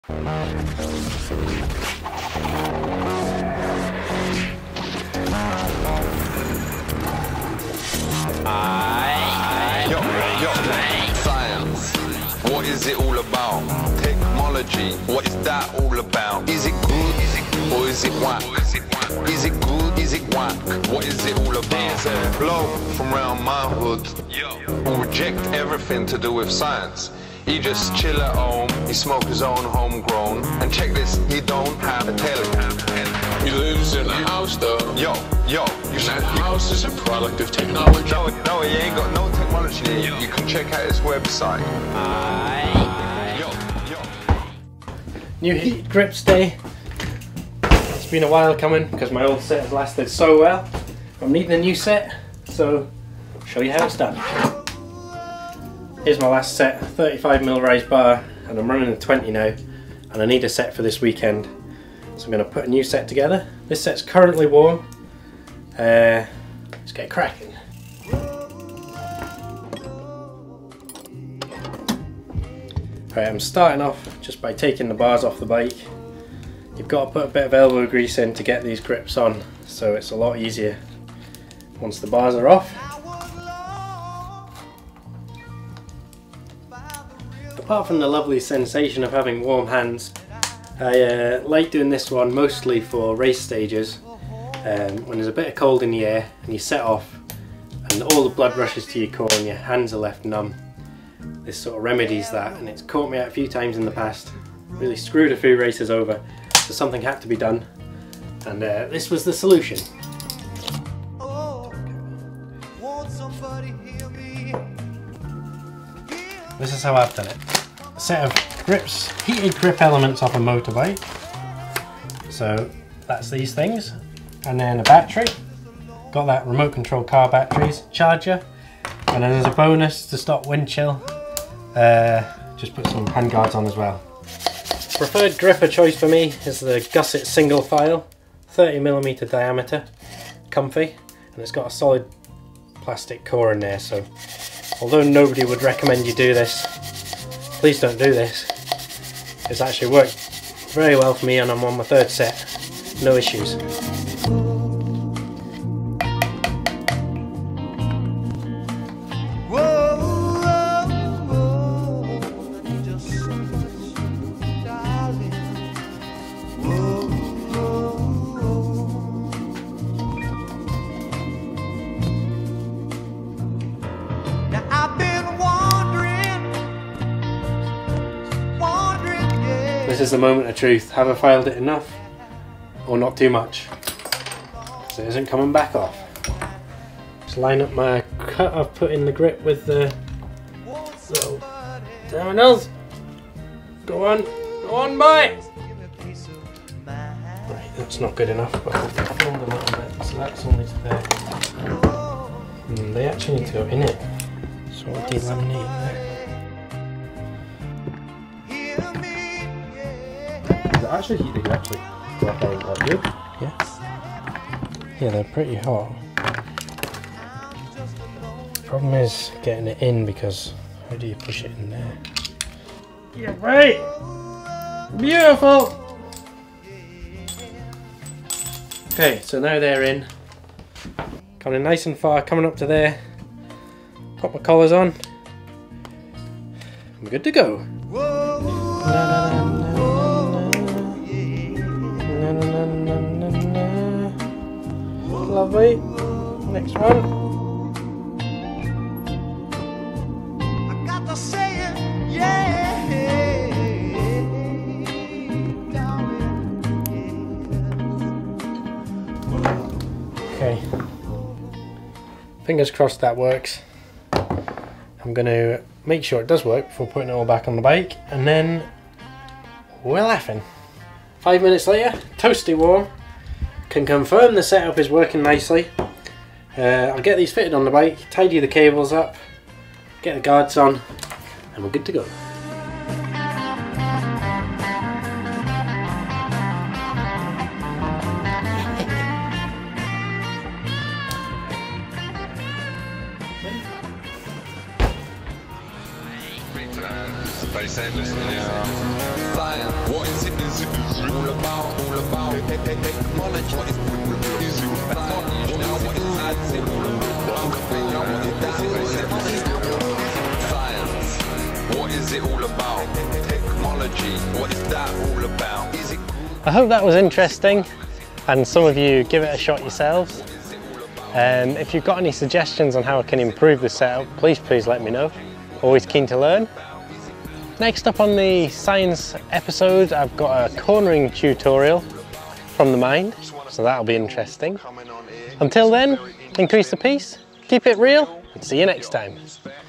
Science, what is it all about? Technology, what is that all about? Is it good, or is it whack? Is it good, is it whack? What is it all about? Bloke from round my hood will reject everything to do with science. He just chill at home, he smoke his own homegrown, and check this, he don't have a telly. He lives in a house though. Yo, and that house is a product of technology. No, he ain't got no technology. You can check out his website. New heated grips day. It's been a while coming because my old set has lasted so well. I'm needing a new set, so I'll show you how it's done. Here's my last set, 35mm rise bar, and I'm running a 20 now, and I need a set for this weekend. So I'm going to put a new set together. This set's currently warm. Let's get cracking. Right, I'm starting off just by taking the bars off the bike. You've got to put a bit of elbow grease in to get these grips on, so it's a lot easier once the bars are off. Apart from the lovely sensation of having warm hands, I like doing this one mostly for race stages, when there's a bit of cold in the air and you set off and all the blood rushes to your core and your hands are left numb. This sort of remedies that, and it's caught me out a few times in the past. Really screwed a few races over, so something had to be done, and this was the solution. This is how I've done it. A set of grips, heated grip elements off a motorbike. So that's these things. And then a battery. Got that remote control car batteries, charger. And then there's a bonus to stop wind chill. Just put some hand guards on as well. Preferred gripper choice for me is the Gusset single file. 30mm diameter. Comfy. And it's got a solid plastic core in there, so although nobody would recommend you do this, please don't do this. It's actually worked very well for me and I'm on my third set. No issues. This is the moment of truth. Have I filed it enough or not too much? Because it isn't coming back off. Just line up my cut I've put in the grip with the little terminals. Go on boy! Right, that's not good enough, but I'll fold a little bit, so that's only to there. They actually need to go in it. So I'll delaminate there. Actually, they can actually drop out like good. Yeah. Yeah, they're pretty hot. Problem is getting it in, because how do you push it in there? Yeah, right! Beautiful! Okay, so now they're in. Coming nice and far, coming up to there. Pop my collars on. I'm good to go. Lovely. Next one. I got to say it, yeah. Okay. Fingers crossed that works. I'm going to make sure it does work before putting it all back on the bike, and then we're laughing. 5 minutes later, toasty warm. Can confirm the setup is working nicely. I'll get these fitted on the bike, tidy the cables up, get the guards on, and we're good to go. Very same, Science, what is it all about? All about technology. What is it about? What is it all about? Science, what is it all about? Technology, what is that all about? Is it? I hope that was interesting and some of you give it a shot yourselves. If you've got any suggestions on how I can improve the setup, please let me know. Always keen to learn. Next up on the science episode, I've got a cornering tutorial from the mind, so that'll be interesting. Until then, increase the peace, keep it real, and see you next time.